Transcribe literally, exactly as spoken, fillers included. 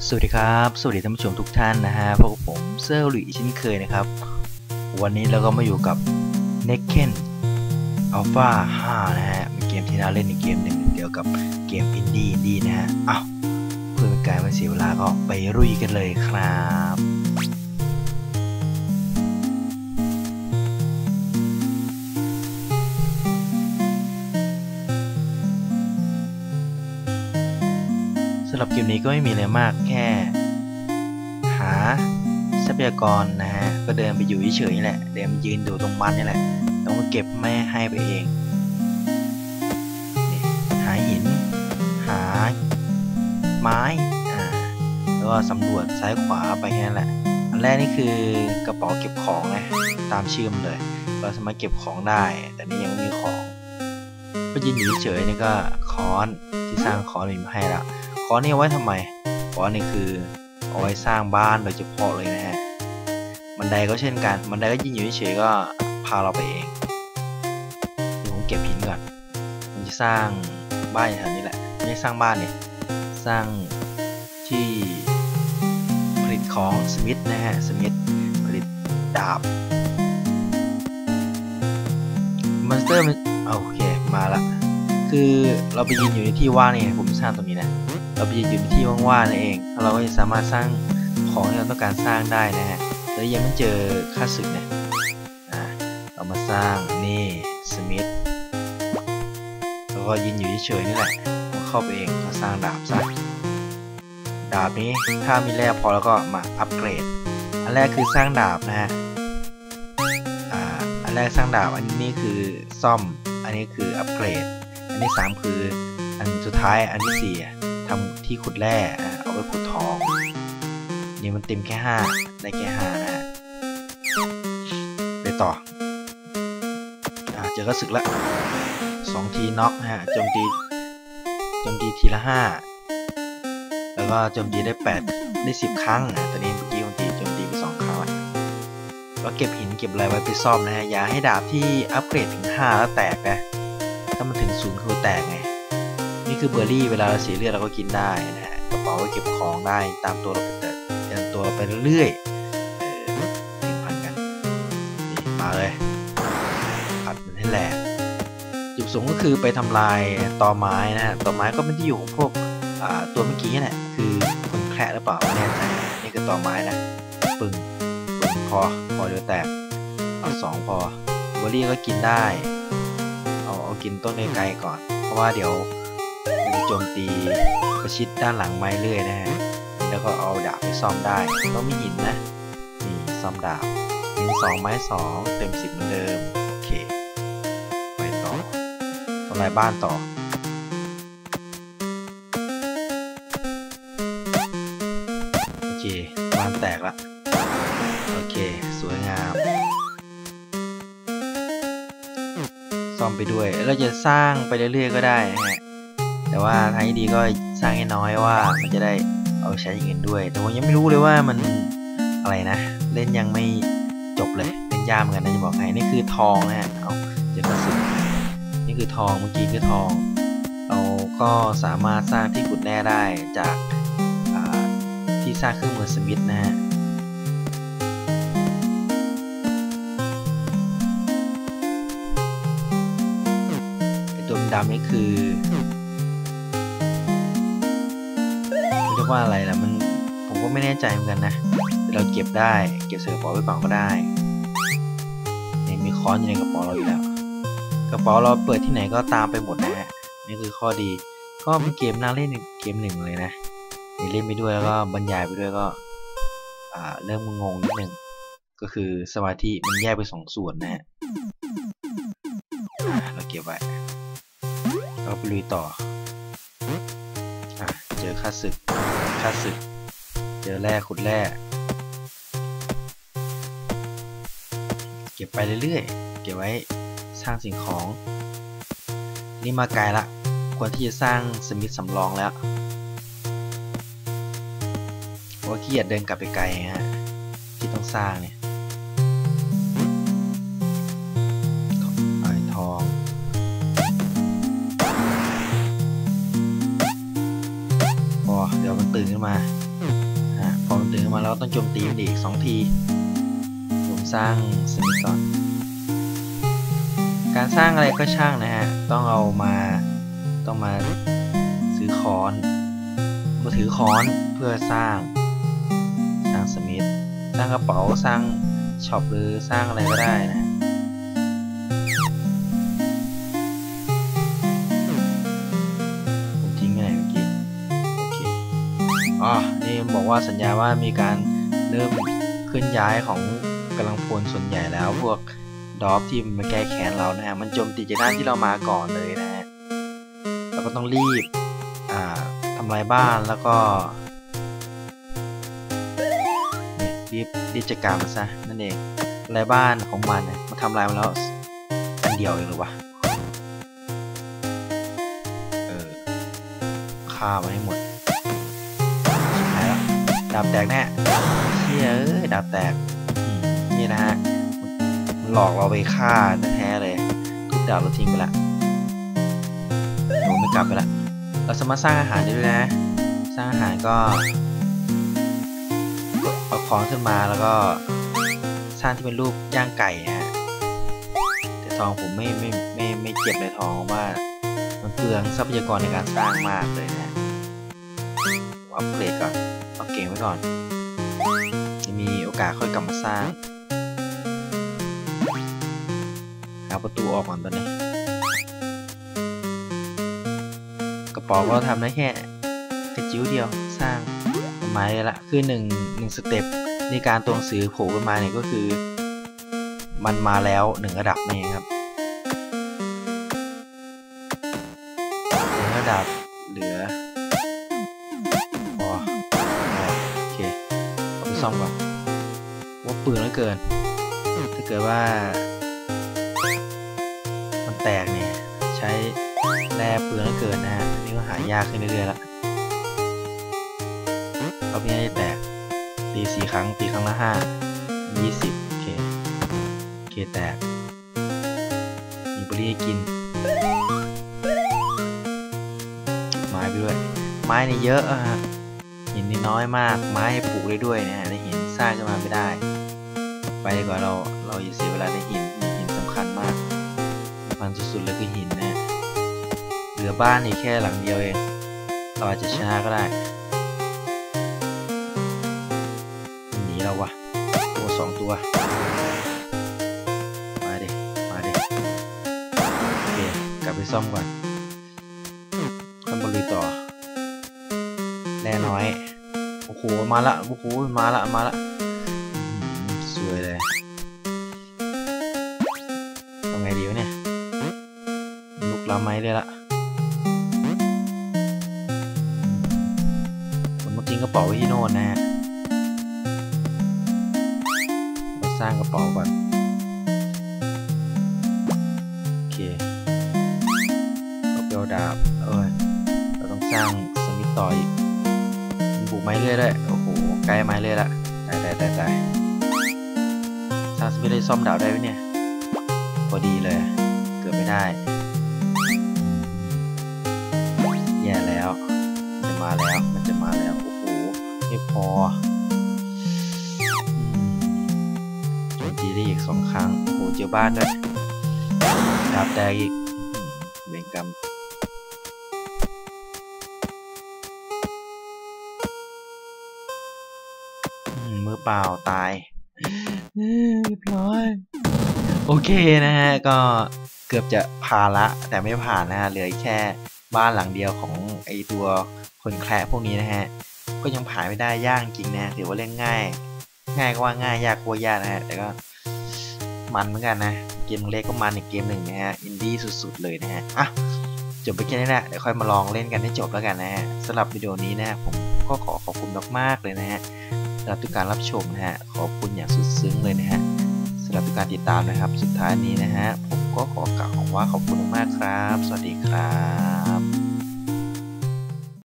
สวัสดีครับสวัสดีท่านผู้ชมทุกท่านนะฮะพบกับผมเซอร์หลุยเช่นเคยนะครับวันนี้เราก็มาอยู่กับ Nekken Alpha ห้านะฮะเป็นเกมที่น่าเล่นในเกมหนึ่งเกี่ยวกับเกมอินดี้อินดี้นะฮะอ้าวเพื่อเป็นการไม่เสียเวลาก็ไปลุยกันเลยครับสำหรับเกมนี้ก็ไม่มีอะไรมากแค่หาทรัพยากรนะฮะก็เดินไปอยู่เฉยๆนี่แหละเดินยืนดูตรงมันนี่แหละแล้วก็เก็บแม่ให้ไปเองหาหินหาไม้อ่าแล้วก็สำรวจซ้ายขวาไปแค่นั้นแหละอันแรกนี่คือกระเป๋าเก็บของนะตามชื่อมันเลยเราสามารถเก็บของได้แต่นี่ยังไม่มีของก็ยืนอยู่เฉยๆนี่ก็ค้อนที่สร้างค้อนมีมาให้ละค้อนนี่เอาไว้ทำไมค้อนนี่คือเอาไว้สร้างบ้านโดยเฉพาะเลยนะฮะบันไดก็เช่นกันบันไดก็ยืนอยู่เฉยๆก็พาเราไปเองเดี๋ยวผมเก็บหินก่อนผมจะสร้างบ้านแถวนี้แหละไม่ใช่สร้างบ้านเนี่ยสร้างที่ผลิตของสมิธนะฮะสมิธผลิตดาบมอนสเตอร์มันโอเคมาละคือเราไปยืนอยู่ในที่ว่างนี่ผมสร้างตรงนี้นะเราไปยืนอยู่ในที่ว่างๆนั่นเองเราก็จะสามารถสร้างของที่เราต้องการสร้างได้นะฮะแล้วยังไม่เจอค่าศึกนะอ่าเรามาสร้างนี่สมิธแล้วก็ยืนอยู่เฉยๆนี่แหละเข้าไปเองมาสร้างดาบซะดาบนี้ถ้ามีแร่พอแล้วก็มาอัปเกรดอันแรกคือสร้างดาบนะฮะอ่าอันแรกสร้างดาบอันนี้คือซ่อมอันนี้คืออัปเกรดอันที่สามคืออันสุดท้ายอันที่สี่ทำที่ขุดแร่เอาไว้ขุดทองนี่มันเต็มแค่ห้าได้แค่ห้านะฮะไปต่ออ่าเจอก็สึกละสองทีน็อกนะฮะโจมตีโจมตีทีละห้าแล้วก็โจมตีได้แปดได้สิบครั้งนะตอนนี้เมื่อกี้โจมตีโจมตีไปสองครั้งก็เก็บหินเก็บอะไรไว้ไปซ่อมนะฮะอย่าให้ดาบที่อัปเกรดถึงห้าแล้วแตกนะถ้ามันถึงศูนย์คือแตกไงนี่คือเบอร์รี่เวลาเราเสียเลือดเราก็กินได้นะฮะกระเป๋าไว้เก็บของได้ตามตัวเราไปเติมเติมตัวไปเรื่อยๆเออถึงพันกันมาเลยผัดมันให้แหลกจุดสูงก็คือไปทำลายตอไม้นะฮะตอไม้ก็เป็นที่อยู่ของพวกตัวเมื่อกี้นี่แหละคือคนแคร์หรือเปล่าไม่แน่ใจนี่คือตอไม้นะปึ่งปึ่งพอพอเดี๋ยวแตกเอาสองพอเบอร์รี่ก็กินได้เอาเอากินต้นไกลๆก่อนเพราะว่าเดี๋ยวมันจะโจมตีประชิดด้านหลังไม้เรื่อยนะฮะแล้วก็เอาดาบไปซ่อมได้ต้องมีหินนะนี่ซ่อมดาบหินสองไม้สองเต็มสิบเหมือนเดิมโอเคไปต่อทำลายบ้านต่อโอเคบ้านแตกละโอเคสวยงามซ่อมไปด้วยเราจะสร้างไปเรื่อยๆก็ได้นะฮะแต่ว่าทางที่ดีก็สร้างให้น้อยว่ามันจะได้เอาใช้อย่างอื่นด้วยแต่ผมยังไม่รู้เลยว่ามันอะไรนะเล่นยังไม่จบเลยเล่นยากเหมือนกันนะจะบอกให้นี่คือทองนะฮะเอาเจอกระสุนนี่คือทองเมื่อกี้คือทองเราก็สามารถสร้างที่ขุดแร่ได้จากที่สร้างเครื่องมือสมิธนะฮะไอตัวดำนี่คือเรียกว่าอะไรล่ะมันผมก็ไม่แน่ใจเหมือนกันนะแต่เราเก็บได้เก็บใส่กระเป๋าไว้ก่อนก็ได้นี่มีค้อนอยู่ในกระเป๋าเราอยู่แล้วกระเป๋าเราเปิดที่ไหนก็ตามไปหมดนะฮะนี่คือข้อดีก็เป็นเกมน่าเล่นเกมหนึ่งเลยนะเล่นไปด้วยแล้วก็บรรยายไปด้วยก็เริ่มงงนิดนึงก็คือสมาธิมันแยกไปสองส่วนนะฮะเราเก็บไว้เราไปลุยต่อเจอค่าศึกค่าศึกเจอแร่ขุดแร่เก็บไปเรื่อยๆเก็บไว้สร้างสิ่งของนี่มาไกลละควรที่จะสร้างสมิธสำรองแล้วเพราะว่าขี้เกียจเดินกลับไปไกลฮะที่ต้องสร้างเนี่ยไอ้ทองพอเดี๋ยวมันตื่นขึ้นมาเดินมาแล้วต้องโจมตีมันอีกสองทีผมสร้างสมิธก่อนการสร้างอะไรก็ช่างนะฮะต้องเอามาต้องมาซื้อค้อนมาถือค้อนเพื่อสร้างสร้างสมิธสร้างกระเป๋าสร้างช็อปหรือสร้างอะไรก็ได้นะผมทิ้งไปไหนเมื่อกี้โอเคอ๋อนี่บอกว่าสัญญาว่ามีการเริ่มเคลื่อนย้ายของกำลังพลส่วนใหญ่แล้วพวกดอฟที่มาแก้แค้นเรานะฮะมันโจมตีจากด้านที่เรามาก่อนเลยนะฮะเราก็ต้องรีบอ่าทำลายบ้านแล้วก็รีบรีบจัดการมันซะนั่นเองทำลายบ้านของมันเนี่ยมาทำลายมันแล้วอันเดียวเองหรือวะเออฆ่ามันให้หมดหายแล้วดาบแตกแน่เชี่ยเอ้ยดาบแตกนี่นะฮะหลอกเราไปฆ่าแท้เลยทุกดาวเราทิ้งไปละโดนไม่กลับไปละเราสามารถสร้างอาหารได้ด้วยนะสร้างอาหารก็เอาของขึ้นมาแล้วก็สร้างที่เป็นรูปย่างไก่ฮะแต่ทองผมไม่ไม่ไม่ไม่เก็บเลยทองว่ามันเปลืองทรัพยากรในการสร้างมากเลยนะอัปเกรดก่อนเอาเก่งไว้ก่อนจะมีโอกาสค่อยกลับมาสร้างประตูออกก่อนตอนนี้กระเป๋าก็ทำได้แค่กระจิ้วเดียวสร้างไม้ละคือหนึ่งหนึ่งสเต็ปในการตัวหนังสือโผล่ขึ้นมาเนี่ยก็คือมันมาแล้วหนึ่งระดับนี่ครับหนึ่งระดับเหลือพอโอเคเอาไปซ่อมก่อนว่าปืนเหลือเกินถ้าเกิดว่าแตกเนี่ยใช้แร่เปลืองเกินนะฮะนี่ก็หายากขึ้นเรื่อยๆแล้วรอบนี้ได้แตกตีสี่ครั้งตีครั้งละห้ายี่สิบโอเคโอเคแตกมีบริให้กินไม้ไปด้วยไม้นี่เยอะอะฮะหินนี่น้อยมากไม้ให้ปลูกได้ด้วยนะฮะได้หินสร้างขึ้นมาไม่ได้ไปดีกว่าเราเราอย่าเสียเวลาในหินหินสำคัญมากมันสุดๆเลยคือหินนะเหลือบ้านอีกแค่หลังเดียวเองเราอาจจะชนะก็ได้หนีเราวะตัวสองตัวมาดิมาดิโอเคกลับไปซ่อมก่อนขึ้นบนลุยต่อแน่น้อยโอ้โหมาละโอ้โหมาละมาละสวยเลยทำไงดีวะเนี่ยลุกล้ำไม้เลยละผมต้องทิ้งกระเป๋าไว้ที่โน่นนะฮะเราสร้างกระเป๋าก่อนโอเคเราเปียวดาบเอ้ยเราต้องสร้างสมิธต่ออีกบุกไม้เรื่อยได้โอ้โหใกล้ไม้เรื่อยละตายตายตายตายสร้างสมิธได้ซ่อมดาบได้ไหมเนี่ยพอดีเลยเกือบไม่ได้แย่แล้วมันจะมาแล้วมันจะมาแล้วโอ้โหไม่พอโจมตีได้อีกสองครั้งโอ้โหเจอบ้านด้วยดาบแตกอีกเวรกรรมมือเปล่าตายเรียบร้อยโอเคนะฮะก็เกือบจะผ่านละแต่ไม่ผ่านนะฮะเหลือแค่บ้านหลังเดียวของไอตัวคนแคร์พวกนี้นะฮะก็ยังผ่านไม่ได้ยากจริงนะถือว่าเล่นง่ายง่ายก็ว่าง่ายยากก็ว่ายากนะฮะแต่ก็มันเหมือนกันนะเกมเล็กก็มันอีกเกมหนึ่งนะฮะอินดี้สุดๆเลยนะฮะอ่ะจบไปแค่นี้แหละเดี๋ยวค่อยมาลองเล่นกันให้จบแล้วกันนะฮะสำหรับวิดีโอนี้นะฮะผมก็ขอขอบคุณมากๆเลยนะฮะสำหรับทุกการรับชมนะฮะขอบคุณอย่างสุดซึ้งเลยนะฮะสำหรับทุกการติดตามนะครับสุดท้ายนี้นะฮะผมก็ขอกล่าวว่าขอบคุณมากครับสวัสดีครับ